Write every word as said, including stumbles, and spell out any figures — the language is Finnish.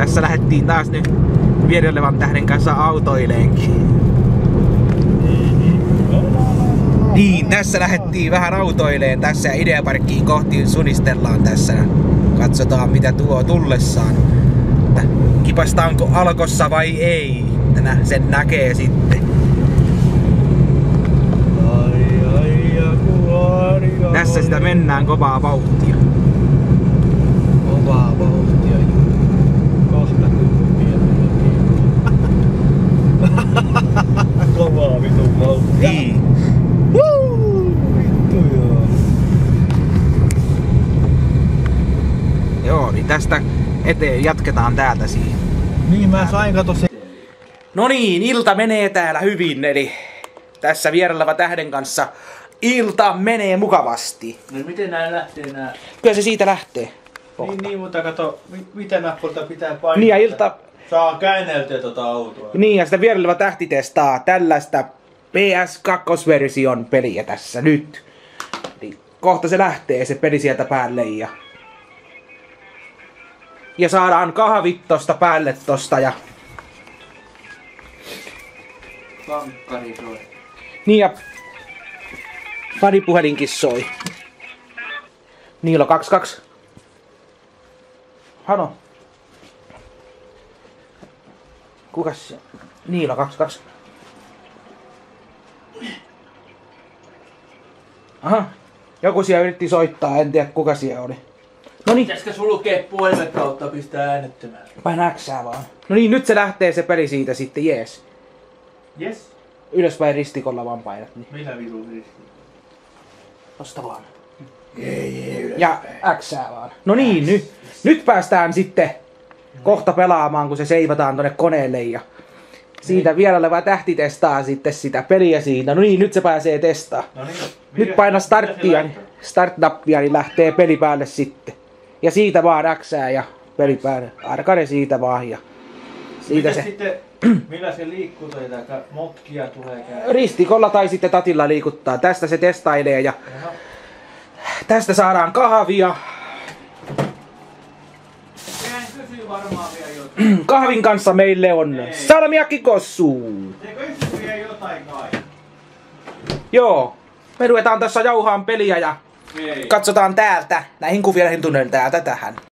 Tässä lähdettiin taas nyt Vierelevan tähden kanssa autoileenkin. Niin, tässä lähdettiin vähän autoileen tässä ja Ideaparkkiin kohti sunistellaan tässä. Katsotaan mitä tuo tullessaan. Kipastaanko alkossa vai ei? Tänä sen näkee sitten. Ai, ai, ja kuoria, Tässä sitä mennään kovaa vauhtia. Kovaa vauhtia. Kohta kymppiä. Kovaa vitun vauhtia. Niin. Woo! Vittu joo. Joo, niin tästä eteen jatketaan täältä siihen. Niin mä sain kato se. No niin, ilta menee täällä hyvin, eli tässä Vierelevä tähden kanssa ilta menee mukavasti. No miten nää lähtee nää? Kyllä se siitä lähtee. Niin, niin, mutta kato, mitä nappulta pitää painaa? Niin ja ilta... Saa käänneltyä tota autoa. Niin ja sitä Vierelevä tähti testaa tällaista P S kaksi-version peliä tässä nyt. Niin kohta se lähtee se peli sieltä päälle ja... Ja saadaan kahvit tosta päälle tosta ja... Vankkari soi. Niin ja... Paripuhelinkin soi. Niilo kaksikymmentäkaksi. Hano. Kukas se? Niilo kaksikymmentäkaksi. Aha. Joku siellä yritti soittaa, en tiedä kuka siellä oli. Noniin. Pitäisikö sulkea puhelimen kautta pistää äänettömään? Paina Xää vaan. No niin, nyt se lähtee se peli siitä sitten, jees. Yes. Ylöspäin ristikolla vaan painat. Niin. Minä vitun risti? Tosta vaan. Ei, ei, Ja Xää vaan. No niin, nyt, nyt päästään sitten kohta pelaamaan, kun se seivataan tonne koneelle ja siitä Vierelevä tähti testaa sitten sitä peliä siitä. No niin, nyt se pääsee testaa. No niin. Nyt paina starttia, start-nappia, niin lähtee peli päälle sitten. Ja siitä vaan Xää ja peli päälle. Arcade siitä vaan ja siitä Miten se. sitten, millä se liikkuu tai motkia tulee käydä? Ristikolla tai sitten tatilla liikuttaa. Tästä se testailee ja Jaha. tästä saadaan kahvia. Sehän kysyy varmaan vielä jotain. Kahvin kanssa meille on salmiakkikossu. Eikö yksi vielä jotain kai? Joo. Me ruvetaan tässä jauhaan peliä ja Ei. katsotaan täältä. Näihin kuvien tunnelin täältä tähän.